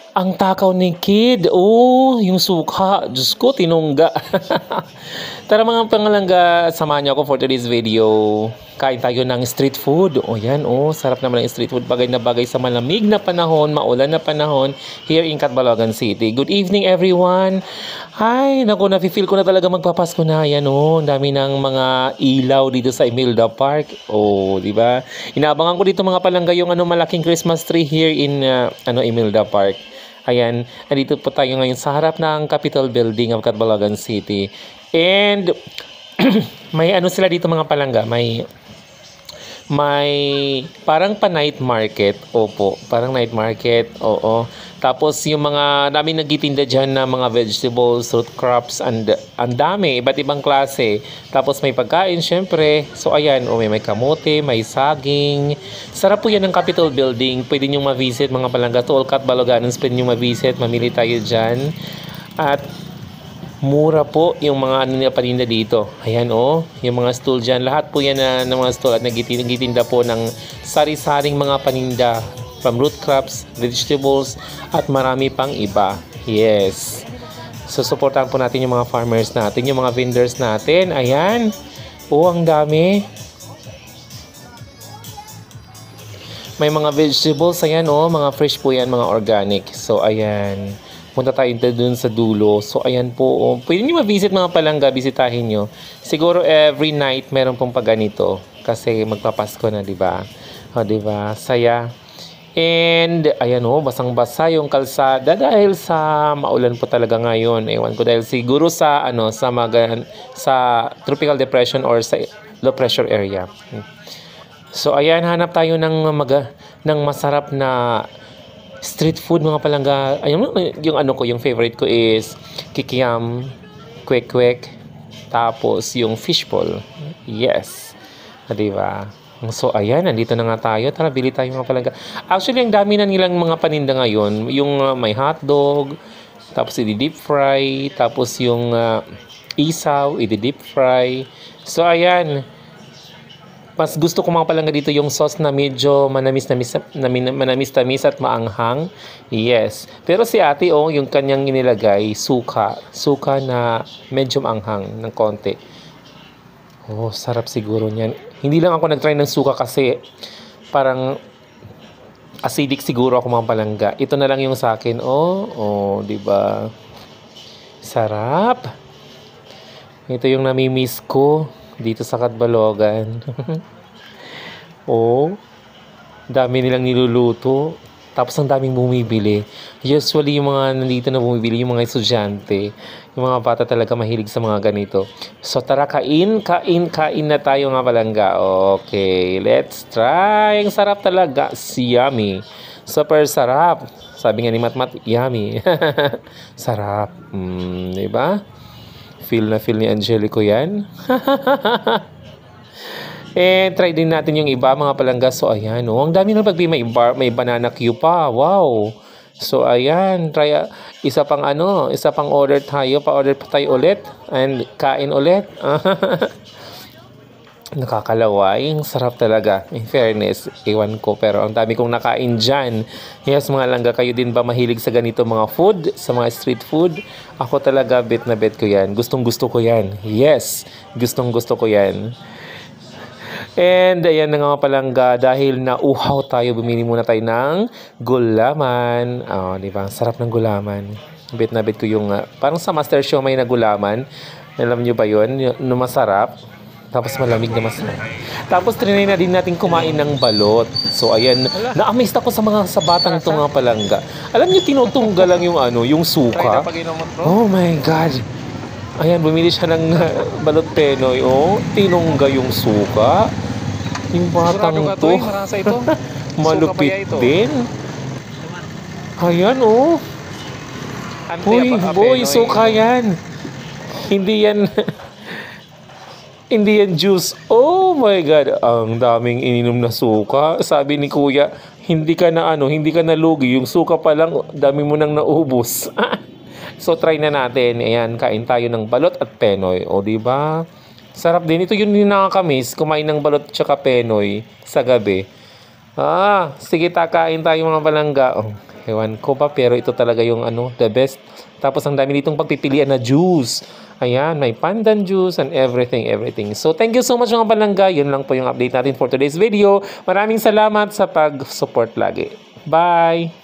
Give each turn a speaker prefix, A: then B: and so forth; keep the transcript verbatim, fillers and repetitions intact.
A: Ang takaw ni Kid. Oh, yung suka. Diyos ko, tinungga. Tara mga pangalangga, samahan niyo ako for today's video. Kain tayo ng street food. O yan, oh, sarap naman ng street food. Bagay na bagay sa malamig na panahon, maulan na panahon here in Catbalogan City. Good evening everyone. Ay, naku, nafe-feel ko na talaga magpapasko na. Yan, oh, ang dami ng mga ilaw dito sa Imelda Park. Oh, di ba? Inaabangan ko dito mga palangga yung ano, malaking Christmas tree here in uh, ano, Imelda Park. Ayan, nandito po tayo ngayon sa harap ng Capitol Building of Catbalogan City. And may ano sila dito mga palangga, may may parang pa night market. Opo, parang night market. Oo. Tapos yung mga dami nagtitinda diyan na mga vegetables, root crops, and ang dami, iba't ibang klase. Tapos may pagkain syempre. So ayan, oh, may, may kamote, may saging. Sarap po yan ng Capitol Building. Pwede niyo ma-visit mga palangga. To all Catbaloganans, pwede niyo ma-visit, mamili tayo diyan. At mura po yung mga ano nila paninda dito. Ayan, oh, yung mga stool dyan. Lahat po yan na, ng mga stool at nagtitinda po ng sari-saring mga paninda from root crops, vegetables, at marami pang iba. Yes. So, supportan po natin yung mga farmers natin, yung mga vendors natin. Ayan. Oh, ang dami. May mga vegetables. Ayan, oh, mga fresh po yan, mga organic. So, ayan. Punta tayo dun sa dulo. So, ayan po. Oh. Pwede nyo ma-visit mga palangga. Bisitahin nyo. Siguro every night meron pong pagganito. Kasi magpapasko na, di ba? O, di ba? Saya. And, ayan o. Basang-basa yung kalsada. Dahil sa maulan po talaga ngayon. Ewan ko. Dahil siguro sa, ano, sa, magan, sa tropical depression or sa low pressure area. So, ayan. Hanap tayo ng, maga, ng masarap na street food mga palangga. Ayun, yung ano ko, yung favorite ko is kikiam, kwek-kwek, tapos yung fishball. Yes. Diba? So, ayan, nandito na nga tayo. Tara, bili tayo mga palangga. Actually, ang dami na nilang mga paninda ngayon. Yung uh, may hotdog, tapos i-deep fry, tapos yung uh, isaw, i-deep fry. So, ayan. Mas gusto ko mga palangga dito yung sauce na medyo manamis-namis na manamis-tamis at maanghang. Yes. Pero si ate, oh, yung kanyang inilagay, suka. Suka na medyo maanghang ng konti. Oh, sarap siguro niyan. Hindi lang ako nag-try ng suka kasi parang acidic siguro ako mga palangga. Ito na lang yung sa akin. Oh, oh, di ba? Sarap. Ito yung nami-miss ko dito sa Catbalogan. Oh, dami nilang niluluto. Tapos ang daming bumibili. Usually yung mga nandito na bumibili, yung mga estudyante, yung mga bata talaga mahilig sa mga ganito. So tara, kain, kain, kain na tayo nga palangga. Okay, let's try. Ang sarap talaga. Yummy. Super sarap. Sabi nga ni Matmat, yummy. Sarap. Mm, diba? Feel na feel ni Angelico yan. Eh, try din natin yung iba mga palangga. So, ayan. Oh, ang dami ng pagbi. May, bar, may banana Q pa. Wow. So, ayan. Try, uh, isa pang ano, isa pang order tayo. Pa-order pa tayo ulit. And kain ulit. Nakakalaway. Sarap talaga. In fairness, iwan ko. Pero ang dami kong nakain dyan. Yes, mga langga, kayo din ba mahilig sa ganito mga food? Sa mga street food? Ako talaga, bet na bet ko yan. Gustong gusto ko yan. Yes, gustong gusto ko yan. And ayan na nga palangga, dahil nauhaw tayo, bumili muna tayo ng gulaman. Oh, di ba? Sarap ng gulaman. Bet na bet ko yung, uh, parang sa Master Show may na gulaman. Alam nyo ba yun? Yung masarap. Tapos malamig na masarap. Tapos trinay na din natin kumain ng balot. So ayan, na-amaze ako sa mga sa batang ito nga palangga. Alam nyo, tinutungga lang yung ano, yung suka. Oh my God. Ayan, bumili siya ng uh, balot penoy. Oh, tinungga yung suka. Yung batang to. Malupit din. Ayan, oh. Uy, boy, suka yan. Hindi yan... Hindi yan juice. Oh my God. Ang daming ininom na suka. Sabi ni Kuya, hindi ka na ano, hindi ka na lugi. Yung suka pa lang, dami mo nang naubos. So try na natin. Ayan, kain tayo ng balot at penoy. O di ba? Sarap din. Ito yun yung nakakamiss. Kumain ng balot at saka penoy sa gabi. Ah, sige, takain tayo mga palangga. Oh, Ewan ko ba, pero ito talaga yung ano, the best. Tapos ang dami ditong pagpipilian na juice. Ayan, may pandan juice and everything, everything. So, thank you so much mga palangga. Yun lang po yung update natin for today's video. Maraming salamat sa pag-support lagi. Bye!